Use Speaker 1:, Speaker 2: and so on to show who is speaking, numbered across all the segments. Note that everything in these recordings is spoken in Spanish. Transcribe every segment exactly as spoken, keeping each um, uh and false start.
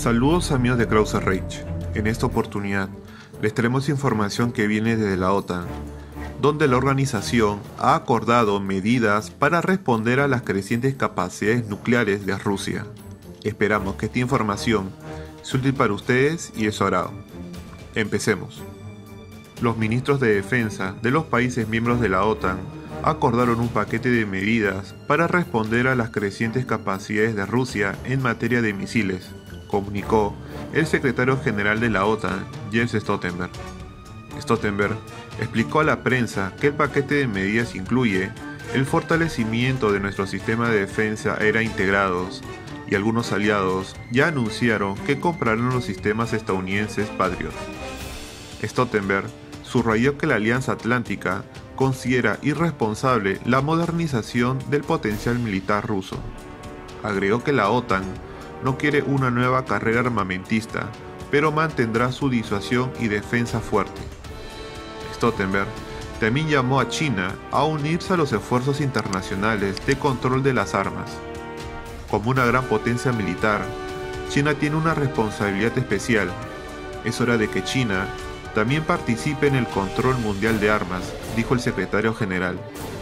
Speaker 1: Saludos amigos de Krauser Rage. En esta oportunidad les traemos información que viene desde la OTAN, donde la organización ha acordado medidas para responder a las crecientes capacidades nucleares de Rusia. Esperamos que esta información sea útil para ustedes y de su agrado. Empecemos. Los ministros de defensa de los países miembros de la OTAN acordaron un paquete de medidas para responder a las crecientes capacidades de Rusia en materia de misiles, comunicó el secretario general de la OTAN, Jens Stoltenberg. Stoltenberg explicó a la prensa que el paquete de medidas incluye el fortalecimiento de nuestro sistema de defensa aérea integrados, y algunos aliados ya anunciaron que comprarán los sistemas estadounidenses Patriot. Stoltenberg subrayó que la Alianza Atlántica considera irresponsable la modernización del potencial militar ruso. Agregó que la OTAN no quiere una nueva carrera armamentista, pero mantendrá su disuasión y defensa fuerte. Stoltenberg también llamó a China a unirse a los esfuerzos internacionales de control de las armas. Como una gran potencia militar, China tiene una responsabilidad especial. Es hora de que China también participe en el control mundial de armas, dijo el secretario general.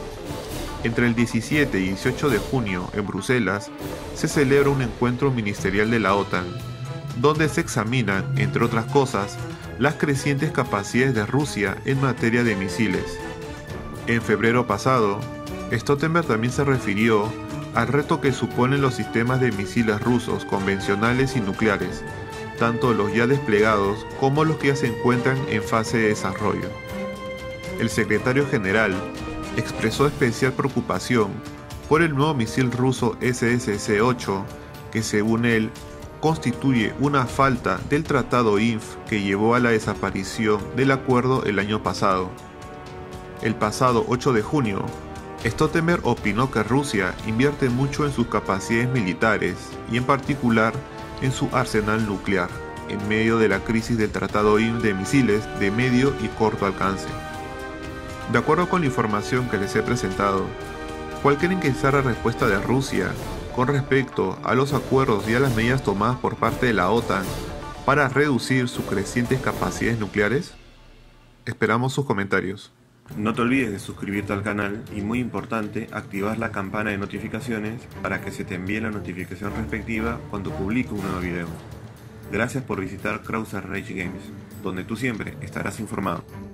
Speaker 1: Entre el diecisiete y dieciocho de junio, en Bruselas, se celebra un encuentro ministerial de la OTAN, donde se examinan, entre otras cosas, las crecientes capacidades de Rusia en materia de misiles. En febrero pasado, Stoltenberg también se refirió al reto que suponen los sistemas de misiles rusos convencionales y nucleares, tanto los ya desplegados como los que ya se encuentran en fase de desarrollo. El secretario general expresó especial preocupación por el nuevo misil ruso S S C ocho, que según él constituye una falta del tratado I N F que llevó a la desaparición del acuerdo el año pasado. El pasado ocho de junio, Stoltenberg opinó que Rusia invierte mucho en sus capacidades militares y en particular en su arsenal nuclear, en medio de la crisis del tratado I N F de misiles de medio y corto alcance. De acuerdo con la información que les he presentado, ¿cuál creen que sea la respuesta de Rusia con respecto a los acuerdos y a las medidas tomadas por parte de la OTAN para reducir sus crecientes capacidades nucleares? Esperamos sus comentarios.
Speaker 2: No te olvides de suscribirte al canal y, muy importante, activar la campana de notificaciones para que se te envíe la notificación respectiva cuando publique un nuevo video. Gracias por visitar Krauser Rage Games, donde tú siempre estarás informado.